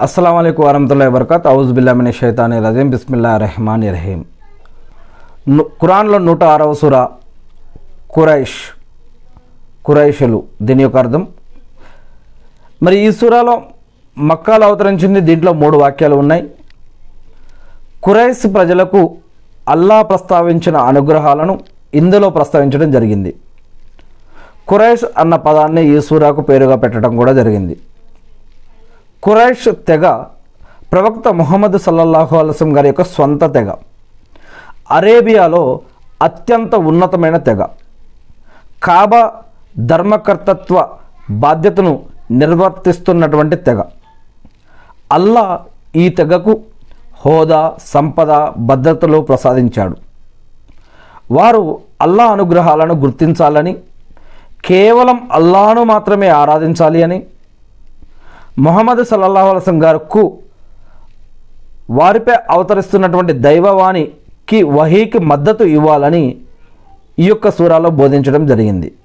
अस्सलाम वालेकुम वरहमतुल्लाहि वबरकातुहू औज़ु बिल्लाहि मिनश शैतानिर रजीम बिस्मिल्लाहिर रहमानिर रहीम। ఖురాన్లో 106వ సూరా కురైషులు దీని యొక్క అర్థం. మరి ఈ సూరాలో మక్కాలో అవతరించింది. దీంట్లో 3 వాక్యాలు ఉన్నాయి. ఖురైష్ ప్రజలకు అల్లా ప్రస్తావించిన అనుగ్రహాలను ఇందులో ప్రస్తావించడం జరిగింది. ఖురైష్ అన్న పదాన్ని ఈ సూరాకు పేరుగా పెట్టడం కూడా జరిగింది. ఖురైష్ తెగ ప్రవక్త ముహమ్మద్ సల్లల్లాహు అలైహి వసల్లం గారి యొక్క స్వంత తెగ. అరేబియాలో అత్యంత ఉన్నతమైన తెగ. కాబా ధర్మకర్తత్వ బాధ్యతను నిర్వర్తిస్తున్నటువంటి తెగ. అల్లా ఈ తెగకు హోదా, సంపద, భద్రతలు ప్రసాదించాడు. వారు అల్లా అనుగ్రహాలను గుర్తించాలని, కేవలం అల్లాను మాత్రమే ఆరాధించాలి అని, ముహమ్మద్ సల్లల్లాహు అలైహి వసల్లం గారికి వారిపై అవతరిస్తున్నటువంటి దైవవాణికి వహీకి మద్దతు ఇవ్వాలని ఈ యొక్క సూరాలో బోధించడం జరిగింది.